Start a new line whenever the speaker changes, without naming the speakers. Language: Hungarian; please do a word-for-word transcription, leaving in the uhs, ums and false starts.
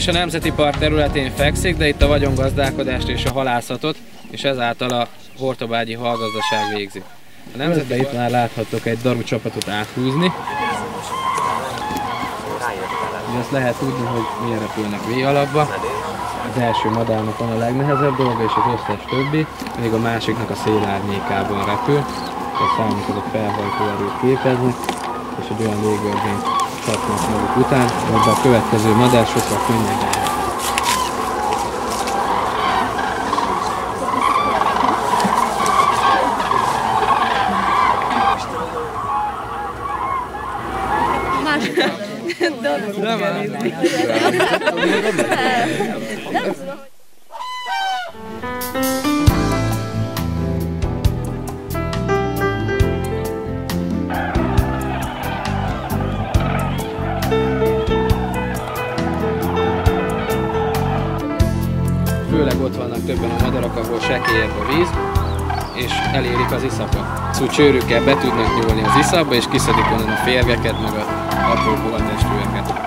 is a Nemzeti Park területén fekszik, de itt a vagyongazdálkodást és a halászatot, és ezáltal a hortobágyi halgazdaság végzi. A Nemzeti itt már láthattok egy daru csapatot áthúzni. Azt lehet tudni, hogy milyen repülnek V alapba. Az első madárnak van a legnehezebb dolga, és az összes többi, még a másiknak a szélárnyékában repül. A számok azok felhajtó erőt képeznek, és egy olyan légörvényt csapnak maguk után, hogy a következő madár sokkal könnyebben. Főleg ott vannak többen a madarak, ahol sekélyebb a víz, és elérik az iszapot. Szóval csőrükkel be tudnak nyúlni az iszapba, és kiszedik onnan a férgeket, meg a apró bogatestőeket.